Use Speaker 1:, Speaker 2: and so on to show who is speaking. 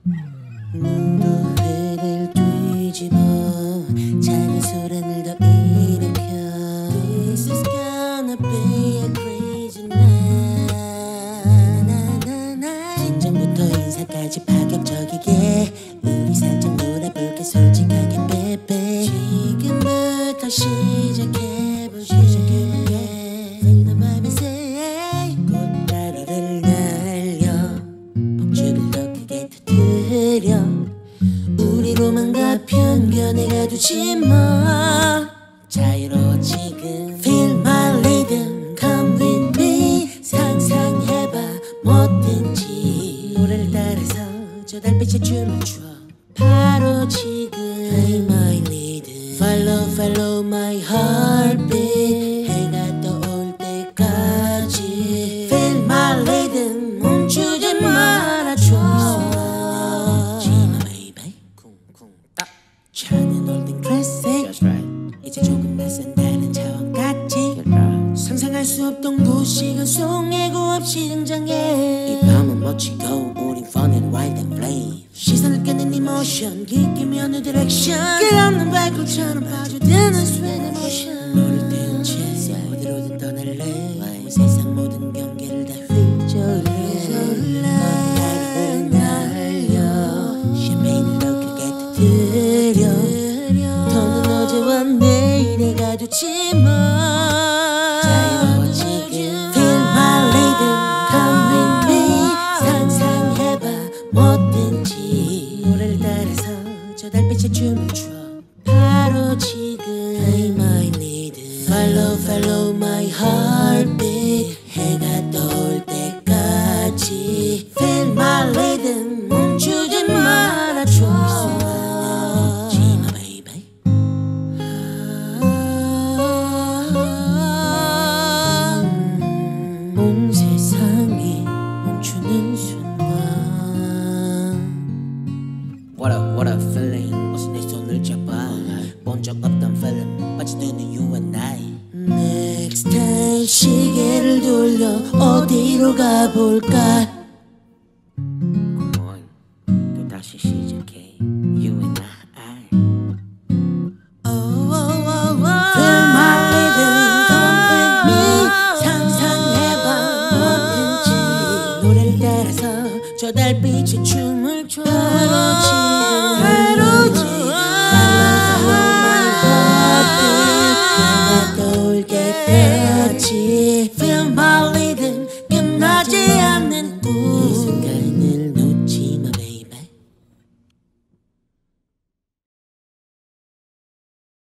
Speaker 1: 무도회를 뒤집어 작은 소란을 더 일으켜 This is gonna be a crazy night. 긴장부터 인사까지 파격적이게 우리 살짝 놀아볼까 솔직하게 baby. 지금부터 시작해볼게 Feel the vibe say 꽃가루를 날려 폭죽을 더 크게 터뜨려 우리로만가 편견에 가두지 마. 자유로워 지금 Feel my rhythm Come with me. 상상해봐 뭐든지 노래를 따라서 저 달빛에 춤을 춰. 바로 지금 Play my rhythm Follow follow my heartbeat. 해가 떠올 때까지 Feel my rhythm 멈추지 말아줘. 차는 올든 클래식 이제 조금 낯선 다른 차원같이 상상할 수 없던 곳이 송해고 없이 등장해. 이 밤은 멋지고 우린 fun and wild and flame. 시선을 끄는 emotion 기낌이 어느 direction 끝없는 발걸처럼 빠져드는 sweet emotion. 너를 태운 채 어디로든 떠날래. 세상 모든 경계를 다 휘저을래. 더는 어제와 내일에 가두지 마. 자유로워 지금 Feel my rhythm Come with me. 상상해봐 뭐든지 노래를 따라서 저 달빛에 춤을 춰. 바로 지금 Play my rhythm Follow follow my heartbeat. 해가 떠올 때까지 Feel my rhythm 멈추지 말아줘. 온 세상이 멈추는 순간 What a feeling. 어서 내 손을 잡아. 본 적 없던 feeling 빠져드는 you and I. Next time 시계를 돌려 어디로 가볼까. Come on 또 다시 시작해 You and I. Feel my rhythm Come with me. 상상해봐 뭐든지 노래를 따라서 저 달빛에 춤을 춰.